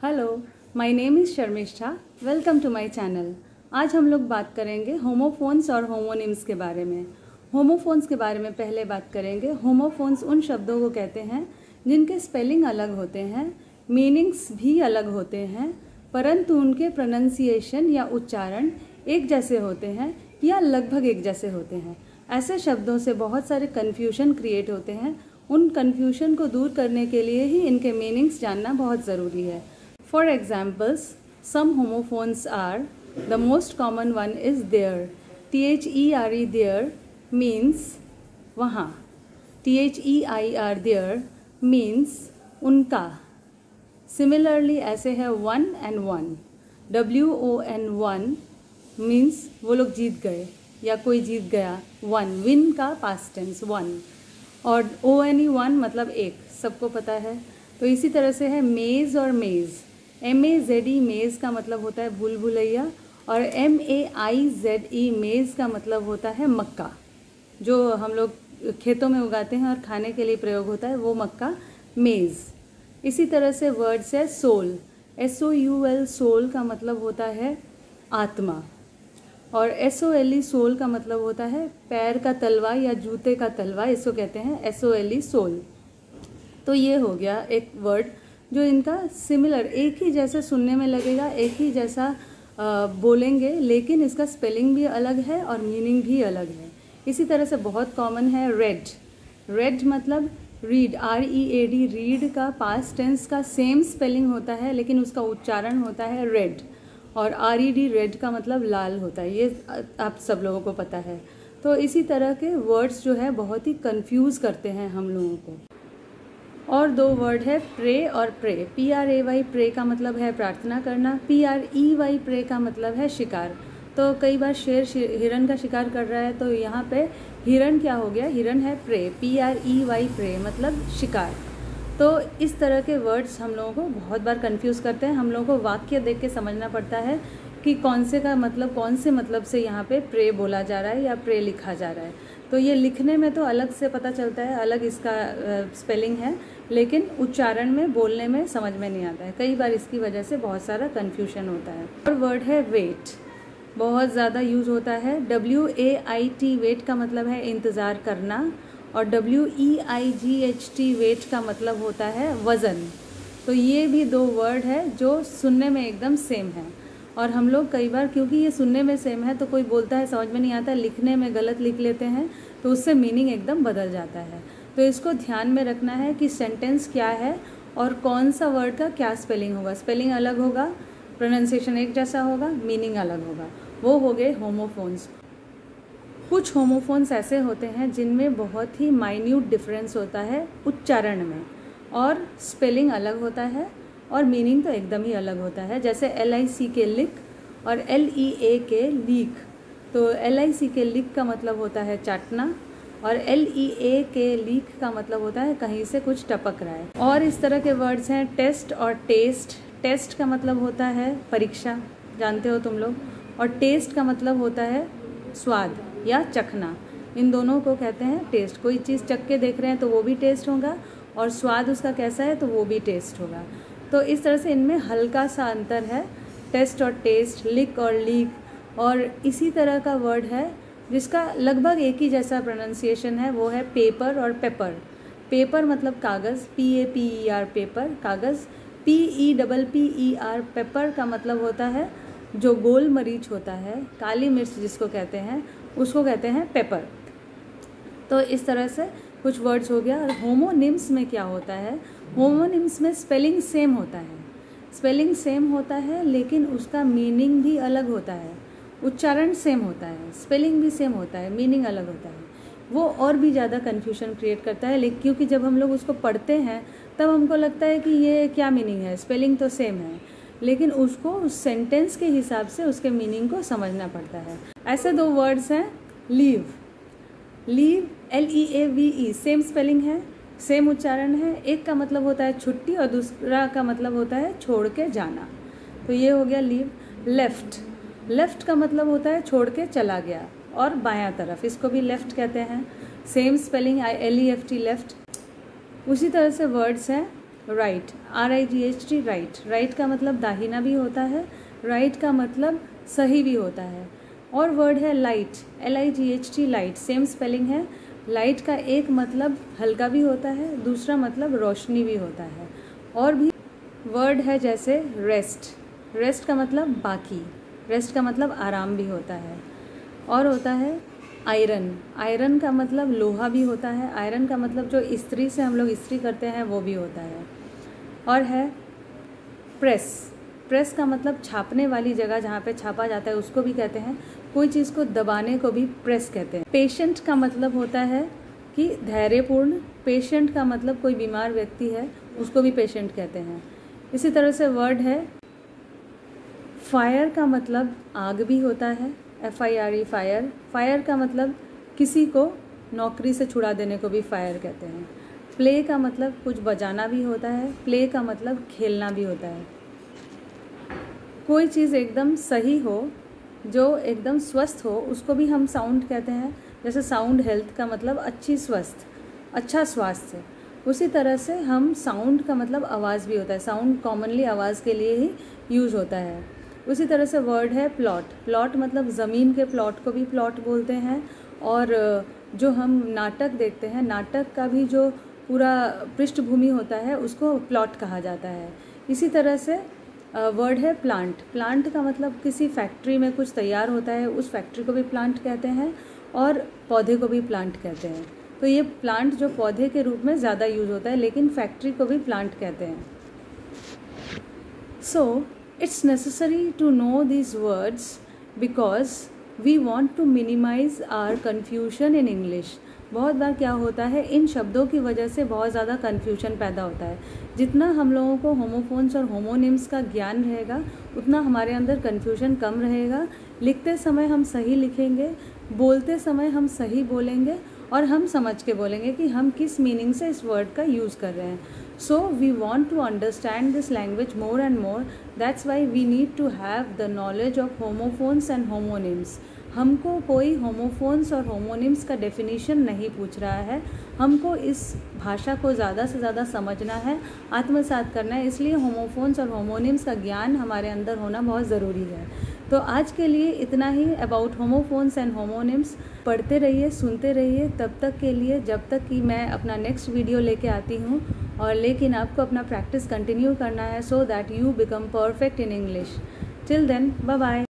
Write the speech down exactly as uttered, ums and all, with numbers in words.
Hello, my name is Sharmishtha. Welcome to my channel. आज हम लोग बात करेंगे होमोफोन्स और होमोनिम्स के बारे में। होमोफोन्स के बारे में पहले बात करेंगे। होमोफोन्स उन शब्दों को कहते हैं जिनके स्पेलिंग अलग होते हैं, मीनिंग्स भी अलग होते हैं, परंतु उनके प्रोनंसिएशन या उच्चारण एक जैसे होते हैं या लगभग एक जैसे होते हैं। ऐसे शब्दों से बहुत सारे कन्फ्यूजन क्रिएट होते हैं। उन कन्फ्यूजन को दूर करने के लिए ही इनके मीनिंग्स जानना बहुत ज़रूरी है। For examples, some homophones are, the most common one is there. T H E R E there means वहाँ. T H E I R there means उनका. Similarly ऐसे है one and one. W O N one means वो लोग जीत गए या कोई जीत गया. One, win का past tense one. और O N E one मतलब एक, सबको पता है. तो इसी तरह से है maze और maze. M A Z E maze का मतलब होता है भूल भुलैया, और M A I Z E maze का मतलब होता है मक्का, जो हम लोग खेतों में उगाते हैं और खाने के लिए प्रयोग होता है, वो मक्का मेज़। इसी तरह से वर्ड्स है soul, S O U L soul का मतलब होता है आत्मा, और S O L E sole का मतलब होता है पैर का तलवा या जूते का तलवा, इसको कहते हैं S O L E sole. तो ये हो गया एक वर्ड जो इनका सिमिलर, एक ही जैसे सुनने में लगेगा, एक ही जैसा आ, बोलेंगे, लेकिन इसका स्पेलिंग भी अलग है और मीनिंग भी अलग है। इसी तरह से बहुत कॉमन है रेड। रेड मतलब read, R E A D, read का पास्ट टेंस का सेम स्पेलिंग होता है, लेकिन उसका उच्चारण होता है रेड, और आर ई डी रेड का मतलब लाल होता है, ये आप सब लोगों को पता है। तो इसी तरह के वर्ड्स जो है बहुत ही कंफ्यूज करते हैं हम लोगों को। और दो वर्ड है प्रे और prey. P R A Y pray का मतलब है प्रार्थना करना, P R E Y pray का मतलब है शिकार। तो कई बार शेर हिरन का शिकार कर रहा है, तो यहाँ पे हिरन क्या हो गया, हिरन है prey, P R E Y prey मतलब शिकार। तो इस तरह के वर्ड्स हम लोगों को बहुत बार कंफ्यूज करते हैं। हम लोगों को वाक्य देख के समझना पड़ता है कि कौन से का मतलब, कौन से मतलब से यहाँ पे प्रे बोला जा रहा है या प्रे लिखा जा रहा है। तो ये लिखने में तो अलग से पता चलता है, अलग इसका स्पेलिंग है, लेकिन उच्चारण में, बोलने में समझ में नहीं आता है। कई बार इसकी वजह से बहुत सारा कन्फ्यूजन होता है। और वर्ड है वेट, बहुत ज़्यादा यूज़ होता है। W A I T wait का मतलब है इंतज़ार करना, और W E I G H T wait का मतलब होता है वज़न। तो ये भी दो वर्ड है जो सुनने में एकदम सेम है, और हम लोग कई बार, क्योंकि ये सुनने में सेम है, तो कोई बोलता है समझ में नहीं आता, लिखने में गलत लिख लेते हैं, तो उससे मीनिंग एकदम बदल जाता है। तो इसको ध्यान में रखना है कि सेंटेंस क्या है और कौन सा वर्ड का क्या स्पेलिंग होगा। स्पेलिंग अलग होगा, प्रोनाउंसिएशन एक जैसा होगा, मीनिंग अलग होगा। वो हो गए होमोफोन्स। कुछ होमोफोन्स ऐसे होते हैं जिनमें बहुत ही माइन्यूट डिफरेंस होता है उच्चारण में, और स्पेलिंग अलग होता है और मीनिंग तो एकदम ही अलग होता है। जैसे एल आई सी के लिक और एल ई ए के लीक। तो एल आई सी के लिक का मतलब होता है चाटना, और एल ई ए के लीक का मतलब होता है कहीं से कुछ टपक रहा है। और इस तरह के वर्ड्स हैं टेस्ट और टेस्ट। टेस्ट का मतलब होता है परीक्षा, जानते हो तुम लोग, और टेस्ट का मतलब होता है स्वाद या चखना। इन दोनों को कहते हैं टेस्ट। कोई चीज़ चख के देख रहे हैं तो वो भी टेस्ट होगा, और स्वाद उसका कैसा है तो वो भी टेस्ट होगा। तो इस तरह से इनमें हल्का सा अंतर है, टेस्ट और टेस्ट, लिक और लीक। और इसी तरह का वर्ड है जिसका लगभग एक ही जैसा प्रोनाउंसिएशन है, वो है पेपर और पेपर। पेपर मतलब कागज़, P A P E R paper, कागज़। P E double P E R paper का मतलब होता है जो गोल मरीच होता है, काली मिर्च जिसको कहते हैं, उसको कहते हैं पेपर। तो इस तरह से कुछ वर्ड्स हो गया। और होमोनिम्स में क्या होता है, होमोनिम्स में स्पेलिंग सेम होता है, स्पेलिंग सेम होता है, लेकिन उसका मीनिंग भी अलग होता है। उच्चारण सेम होता है, स्पेलिंग भी सेम होता है, मीनिंग अलग होता है। वो और भी ज़्यादा कन्फ्यूजन क्रिएट करता है, लेकिन क्योंकि जब हम लोग उसको पढ़ते हैं तब हमको लगता है कि ये क्या मीनिंग है, स्पेलिंग तो सेम है, लेकिन उसको उस सेंटेंस के हिसाब से उसके मीनिंग को समझना पड़ता है। ऐसे दो वर्ड्स हैं leave. Leave L E A V E, same spelling है, सेम उच्चारण है। एक का मतलब होता है छुट्टी और दूसरा का मतलब होता है छोड़ के जाना। तो ये हो गया लीव। लेफ़्ट, लेफ़्ट का मतलब होता है छोड़ के चला गया, और बायां तरफ, इसको भी लेफ़्ट कहते हैं। Same spelling, I L E F T, left. उसी तरह से वर्ड्स हैं right, R I G H T, right. Right का मतलब दाहिना भी होता है, राइट का मतलब सही भी होता है। और वर्ड है light, L I G H T, light, same spelling है। लाइट का एक मतलब हल्का भी होता है, दूसरा मतलब रोशनी भी होता है। और भी वर्ड है जैसे रेस्ट, रेस्ट का मतलब बाकी, रेस्ट का मतलब आराम भी होता है। और होता है आयरन, आयरन का मतलब लोहा भी होता है, आयरन का मतलब जो इस्त्री से हम लोग इस्त्री करते हैं वो भी होता है। और है प्रेस, प्रेस का मतलब छापने वाली जगह जहाँ पे छापा जाता है उसको भी कहते हैं, कोई चीज़ को दबाने को भी प्रेस कहते हैं। पेशेंट का मतलब होता है कि धैर्यपूर्ण, पेशेंट का मतलब कोई बीमार व्यक्ति है उसको भी पेशेंट कहते हैं। इसी तरह से वर्ड है फायर, का मतलब आग भी होता है, F I R E, fire. Fire का मतलब किसी को नौकरी से छुड़ा देने को भी फायर कहते हैं। प्ले का मतलब कुछ बजाना भी होता है, प्ले का मतलब खेलना भी होता है। कोई चीज़ एकदम सही हो, जो एकदम स्वस्थ हो, उसको भी हम साउंड कहते हैं। जैसे साउंड हेल्थ का मतलब अच्छी स्वस्थ, अच्छा स्वास्थ्य। उसी तरह से हम साउंड का मतलब आवाज़ भी होता है, साउंड कॉमनली आवाज़ के लिए ही यूज़ होता है। उसी तरह से वर्ड है प्लॉट, प्लॉट मतलब ज़मीन के प्लॉट को भी प्लॉट बोलते हैं। और जो हम नाटक देखते हैं, नाटक का भी जो पूरा पृष्ठभूमि होता है उसको प्लॉट कहा जाता है। इसी तरह से वर्ड है प्लांट, प्लांट का मतलब किसी फैक्ट्री में कुछ तैयार होता है उस फैक्ट्री को भी प्लांट कहते हैं, और पौधे को भी प्लांट कहते हैं। तो ये प्लांट जो पौधे के रूप में ज़्यादा यूज़ होता है, लेकिन फैक्ट्री को भी प्लांट कहते हैं। So it's necessary to know these words because we want to minimize our confusion in English। बहुत बार क्या होता है, इन शब्दों की वजह से बहुत ज़्यादा कन्फ्यूजन पैदा होता है। जितना हम लोगों को होमोफोन्स और होमोनिम्स का ज्ञान रहेगा उतना हमारे अंदर कन्फ्यूजन कम रहेगा। लिखते समय हम सही लिखेंगे, बोलते समय हम सही बोलेंगे, और हम समझ के बोलेंगे कि हम किस मीनिंग से इस वर्ड का यूज़ कर रहे हैं। So we want to understand this language more and more, that's why we need to have the knowledge of homophones and homonyms. हमको कोई होमोफोन्स और होमोनिम्स का डेफिनेशन नहीं पूछ रहा है, हमको इस भाषा को ज़्यादा से ज़्यादा समझना है, आत्मसात करना है। इसलिए होमोफोन्स और होमोनिम्स का ज्ञान हमारे अंदर होना बहुत ज़रूरी है। तो आज के लिए इतना ही अबाउट होमोफोन्स एंड होमोनिम्स। पढ़ते रहिए, सुनते रहिए, तब तक के लिए जब तक कि मैं अपना नेक्स्ट वीडियो लेके आती हूँ। और लेकिन आपको अपना प्रैक्टिस कंटिन्यू करना है so that you become perfect in English. Till then, bye bye.